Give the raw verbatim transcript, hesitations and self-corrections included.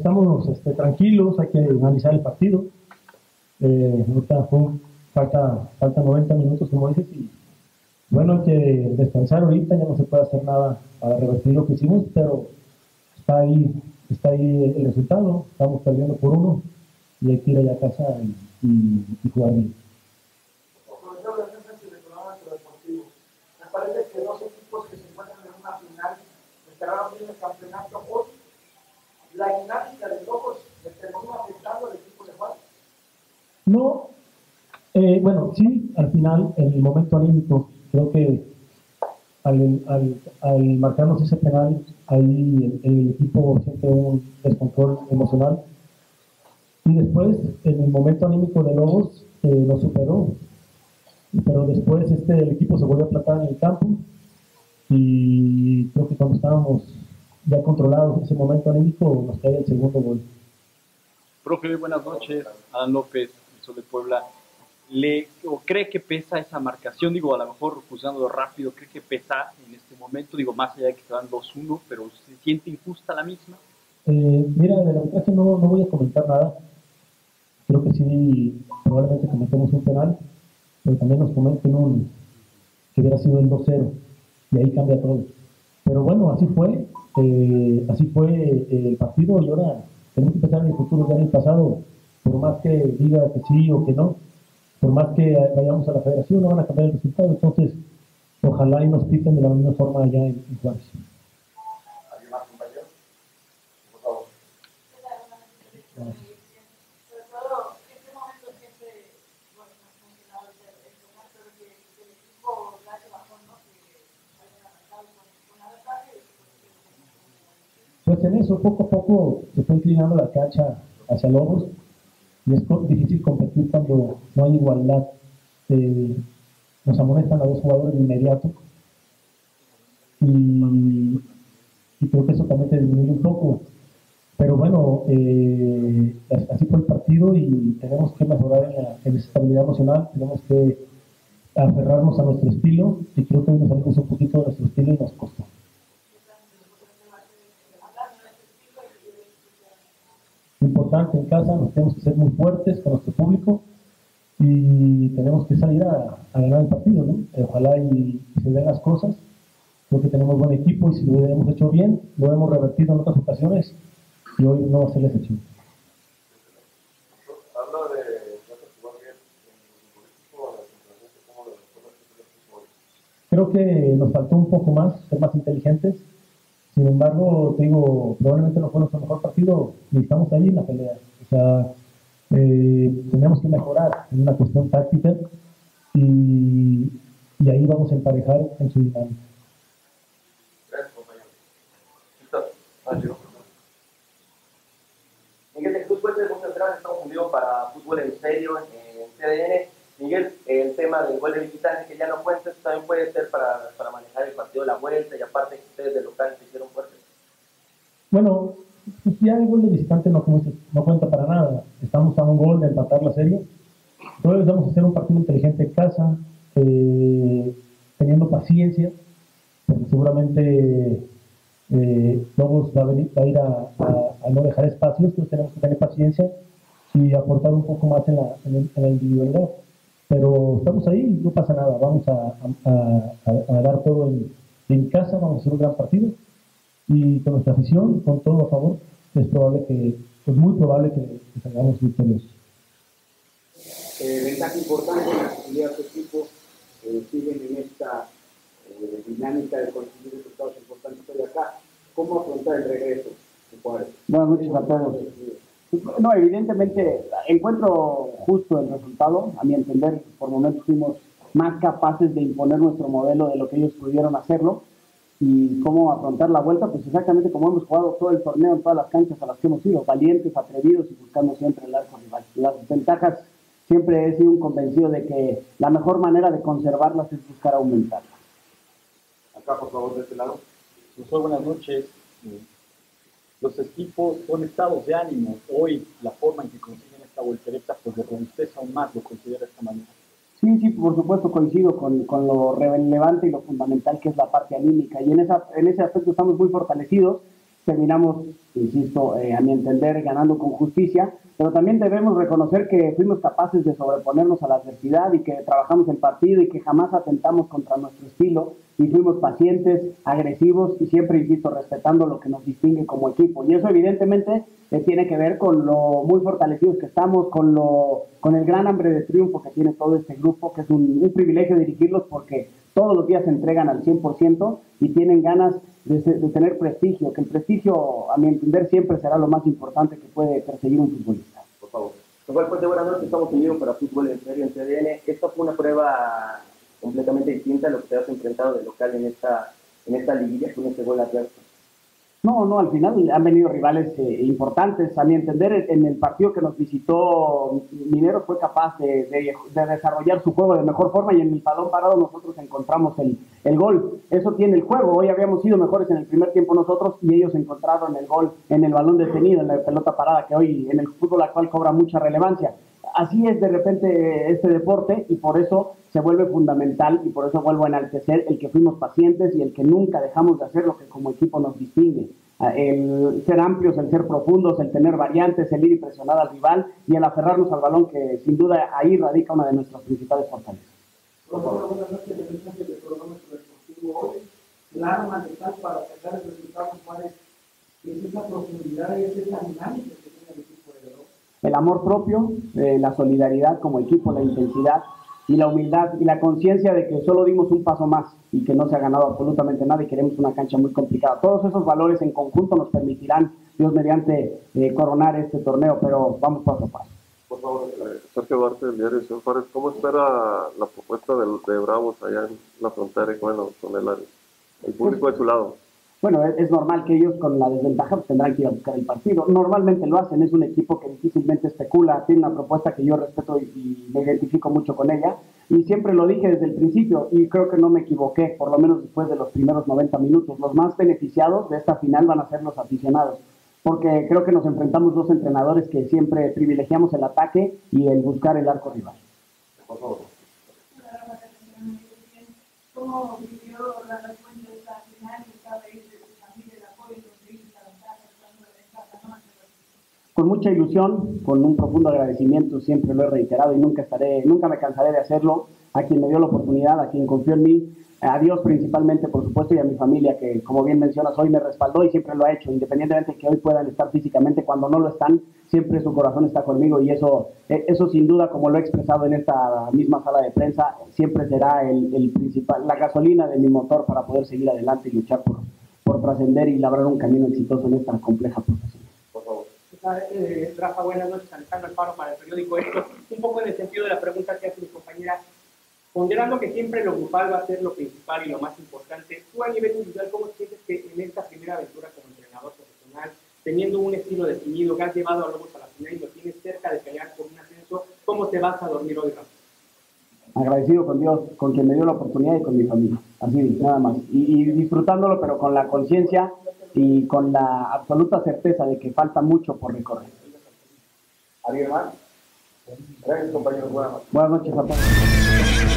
estamos este, tranquilos, hay que analizar el partido. Eh, ahorita fue, falta, falta noventa minutos, como dices, y bueno, hay que descansar ahorita, ya no se puede hacer nada para revertir lo que hicimos, pero está ahí, está ahí el resultado, estamos perdiendo por uno y hay que ir allá a casa y, y, y jugar bien. Me parece que dos equipos que se encuentran en una final cerraron bien el campeonato hoy. La dinámica de Lobos le terminó afectando al equipo de Juan. No, eh, bueno, sí, al final, en el momento anímico, creo que al, al, al marcarnos ese penal, ahí el, el equipo siente un descontrol emocional. Y después, en el momento anímico de Lobos, eh, lo superó. Pero después este, el equipo se volvió a plantar en el campo y creo que cuando estábamos ya controlados en ese momento anímico nos cae el segundo gol. Profe, buenas noches. Adán López, el Sol de Puebla. ¿Le, o ¿Cree que pesa esa marcación? Digo, a lo mejor juzgándolo rápido, ¿cree que pesa en este momento? Digo, más allá de que se van dos uno, pero ¿se siente injusta la misma? Eh, mira, del arbitraje no, no voy a comentar nada. Creo que sí, probablemente cometemos un penal, pero también nos cometen un que hubiera sido el dos cero y ahí cambia todo. Pero bueno, así fue, eh, así fue eh, el partido y ahora tenemos que pensar en el futuro, ya en el pasado, por más que diga que sí o que no, por más que vayamos a la federación no van a cambiar el resultado, entonces ojalá y nos piten de la misma forma allá en, en Juárez. ¿Alguien más, compañero? Por favor. Gracias. Pues en eso, poco a poco se fue inclinando la cancha hacia Lobos y es difícil competir cuando no hay igualdad. Eh, nos amonestan a dos jugadores de inmediato y, y creo que eso también te disminuye un poco. Pero bueno, eh, así fue el partido y tenemos que mejorar en la, en la estabilidad emocional, tenemos que aferrarnos a nuestro estilo y creo que hoy nos salimos un poquito de nuestro estilo y nos costó. Importante en casa, nos tenemos que ser muy fuertes con nuestro público y tenemos que salir a, a ganar el partido, ¿no? Ojalá y, y se den las cosas. Creo que tenemos buen equipo y si lo hemos hecho bien, lo hemos revertido en otras ocasiones y hoy no va a ser la excepción. Habla de jugar bien en Creo que nos faltó un poco más, ser más inteligentes. Sin embargo, te digo, probablemente no fue nuestro mejor partido y estamos ahí en la pelea. O sea, eh, tenemos que mejorar en una cuestión táctica y, y ahí vamos a emparejar en su dinámica. Gracias, compañero. Miguel de Jesús Fuentes, muchas gracias. Estamos conmigo para Fútbol en Serio en C D N. Miguel, el tema del gol de visitante que ya no cuenta, también puede ser para, para manejar el partido de la vuelta y aparte que ustedes de local se hicieron fuertes. Bueno, pues ya el gol de visitante no, no cuenta para nada. Estamos a un gol de empatar la serie. Entonces vamos a hacer un partido inteligente en casa, eh, teniendo paciencia, porque seguramente eh, Lobos va a, venir, va a ir a, a, a no dejar espacios, entonces tenemos que tener paciencia y aportar un poco más en la, en, en la individualidad. Pero estamos ahí, no pasa nada, vamos a, a, a, a dar todo en, en casa, vamos a hacer un gran partido y con nuestra afición, con todo a favor, es probable que, es muy probable que, que salgamos victoriosos. Eh, ventaja importante en la posibilidad de su equipo, eh, siguen en esta eh, dinámica de conseguir resultados importantes hoy acá. ¿Cómo afrontar el regreso de Juárez? Buenas noches a todos. No, evidentemente encuentro justo el resultado. A mi entender, por momentos fuimos más capaces de imponer nuestro modelo de lo que ellos pudieron hacerlo. Y cómo afrontar la vuelta, pues exactamente como hemos jugado todo el torneo en todas las canchas a las que hemos ido, valientes, atrevidos y buscando siempre el arco rival. Las ventajas, siempre he sido un convencido de que la mejor manera de conservarlas es buscar aumentarlas. Acá, por favor, de este lado. Profesor, buenas noches. Los equipos son estados de ánimo. Hoy, la forma en que consiguen esta voltereta, pues le robustece aún más, lo considera de esta manera. Sí, sí, por supuesto coincido con, con lo relevante y lo fundamental que es la parte anímica. Y en, esa, en ese aspecto estamos muy fortalecidos. Terminamos insisto, eh, a mi entender, ganando con justicia, pero también debemos reconocer que fuimos capaces de sobreponernos a la adversidad y que trabajamos el partido y que jamás atentamos contra nuestro estilo y fuimos pacientes, agresivos y siempre, insisto, respetando lo que nos distingue como equipo. Y eso evidentemente eh, tiene que ver con lo muy fortalecidos que estamos, con, lo, con el gran hambre de triunfo que tiene todo este grupo, que es un, un privilegio dirigirlos porque todos los días se entregan al cien por ciento y tienen ganas de, de tener prestigio, que el prestigio, a mi entender, siempre será lo más importante que puede perseguir un futbolista. Por favor. Igual, pues, de buenas noches, estamos unidos para Fútbol en Serio en T D N. Esta fue una prueba completamente distinta a lo que te has enfrentado de local en esta, en esta liguilla con este gol adverso. No, no, al final han venido rivales eh, importantes. A mi entender, en el partido que nos visitó Mineros fue capaz de, de, de desarrollar su juego de mejor forma y en el balón parado nosotros encontramos el, el gol. Eso tiene el juego. Hoy habíamos sido mejores en el primer tiempo nosotros y ellos encontraron el gol en el balón detenido, en la pelota parada, que hoy en el fútbol actual cobra mucha relevancia. Así es de repente este deporte y por eso se vuelve fundamental y por eso vuelvo a enaltecer el que fuimos pacientes y el que nunca dejamos de hacer lo que como equipo nos distingue. El ser amplios, el ser profundos, el tener variantes, el ir y presionar al rival y el aferrarnos al balón, que sin duda ahí radica una de nuestras principales fortalezas. Buenas noches, del cronómetro deportivo hoy. La arma letal para sacar el resultado, ¿cuál es? Es esa profundidad y es esa dinámica que tiene el equipo de Oro. El amor propio, eh, la solidaridad como equipo, la intensidad y la humildad y la conciencia de que solo dimos un paso más y que no se ha ganado absolutamente nada y queremos una cancha muy complicada. Todos esos valores en conjunto nos permitirán, Dios mediante, eh, coronar este torneo, pero vamos paso a paso. Por favor, eh, Sergio Duarte del diario Ciudad Juárez, ¿cómo espera la propuesta de, de Bravos allá en la frontera y bueno, con el, el público pues, de su lado? Bueno, es, es normal que ellos con la desventaja pues, tendrán que ir a buscar el partido. Normalmente lo hacen, es un equipo que difícilmente especula, tiene una propuesta que yo respeto y, y me identifico mucho con ella. Y siempre lo dije desde el principio y creo que no me equivoqué, por lo menos después de los primeros noventa minutos. Los más beneficiados de esta final van a ser los aficionados, porque creo que nos enfrentamos dos entrenadores que siempre privilegiamos el ataque y el buscar el arco rival. Por favor. ¿Cómo vivió la respuesta de esta final? ¿Estaba ahí de su familia, el apoyo, conseguir esta ventaja, estando de ventaja, no? Con mucha ilusión, con un profundo agradecimiento, siempre lo he reiterado y nunca estaré, nunca me cansaré de hacerlo, a quien me dio la oportunidad, a quien confió en mí, a Dios principalmente, por supuesto, y a mi familia, que como bien mencionas, hoy me respaldó y siempre lo ha hecho, independientemente de que hoy puedan estar físicamente, cuando no lo están, siempre su corazón está conmigo y eso, eso sin duda, como lo he expresado en esta misma sala de prensa, siempre será el, el principal, la gasolina de mi motor para poder seguir adelante y luchar por, por trascender y labrar un camino exitoso en esta compleja profesión. Eh, Rafa, buenas noches, Alejandro Alfaro para el periódico Esto. Un poco en el sentido de la pregunta que hace mi compañera, ponderando que siempre lo grupal va a ser lo principal y lo más importante, tú a nivel individual, ¿cómo sientes que en esta primera aventura como entrenador profesional, teniendo un estilo definido, que has llevado a Lobos a la final y lo tienes cerca de pelear por un ascenso, cómo te vas a dormir hoy, Rafa? Agradecido con Dios, con quien me dio la oportunidad y con mi familia, así nada más, y, y disfrutándolo, pero con la conciencia y con la absoluta certeza de que falta mucho por recorrer. ¿Alguien más? Gracias, compañeros. Buenas noches. Buenas noches a todos.